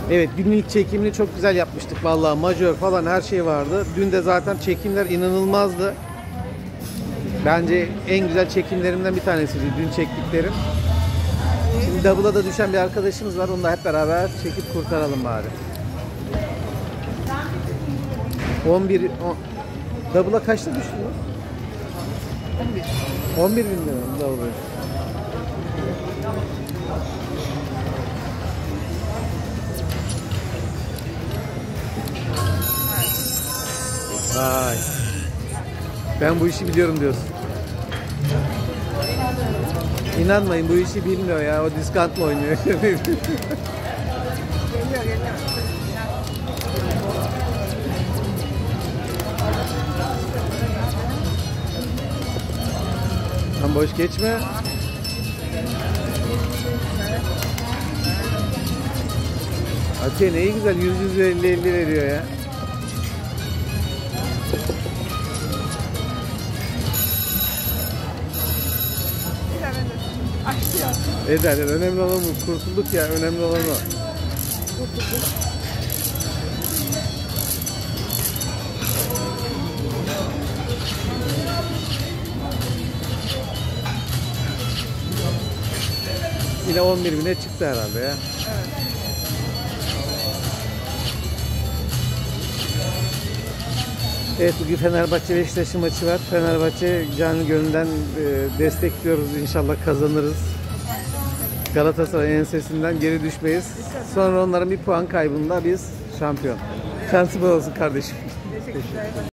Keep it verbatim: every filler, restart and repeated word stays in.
Evet, günlük çekimini çok güzel yapmıştık vallahi, majör falan her şey vardı. Dün de zaten çekimler inanılmazdı. Bence en güzel çekimlerimden bir tanesiydi dün çektiklerim. Şimdi double'a da düşen bir arkadaşımız var. Onunla hep beraber çekip kurtaralım bari. on bir on, double'a kaçta düştü? on bir bin lira double'a. Vay. Ben bu işi biliyorum diyorsun. İnanmayın, bu işi bilmiyor ya. O diskantla oynuyor. Tam boş geçme. Atiye ne güzel yüz yüz elli elli veriyor ya. Eder, önemli olan bu. Kurtulduk ya, önemli olan o. Yine on bir bine çıktı herhalde ya. Evet. Evet, bugün Fenerbahçe Beşiktaş'ın maçı var. Fenerbahçe canı gönülden e, destekliyoruz. İnşallah kazanırız. Galatasaray ensesinden geri düşmeyiz. Sonra onların bir puan kaybında biz şampiyon. Şansı bol olsun kardeşim. Teşekkürler.